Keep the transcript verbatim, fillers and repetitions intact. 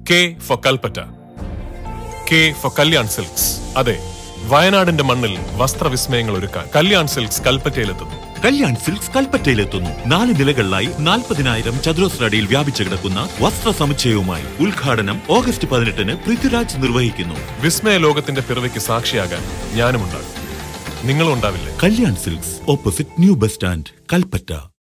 K for Kalpatta. K for Kalyan Silks. അതെ, വയനാടിന്റെ മണ്ണിൽ വസ്ത്രവിസ്മയങ്ങൾ ഒരുക്കാൻ കല്യാൺ സിൽക്സ് കൽപ്പറ്റയിലെത്തുന്നു. കല്യാൺ സിൽക്സ് കൽപ്പറ്റയിലെത്തുന്നു. നാല് നിലകളിലായി നാൽപ്പതിനായിരം ചതുരശ്ര അടിയിൽ വ്യാപിച്ചു കിടക്കുന്ന വസ്ത്ര സമുച്ചയവുമായി ഉദ്ഘാടനം ഓഗസ്റ്റ് പതിനെട്ടിന് പൃഥ്വിരാജ് നിർവഹിക്കുന്നു. വിസ്മയ ലോകത്തിന്റെ പിറവിക്ക് സാക്ഷിയാകാൻ ഞാനും ഉണ്ടാകും. നിങ്ങളും ഉണ്ടാവില്ലേ? Kalyan Silks, opposite new bus stand, Kalpetta.